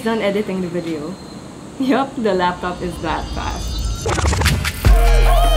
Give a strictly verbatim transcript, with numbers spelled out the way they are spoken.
almost done editing the video. Yup, the laptop is that fast.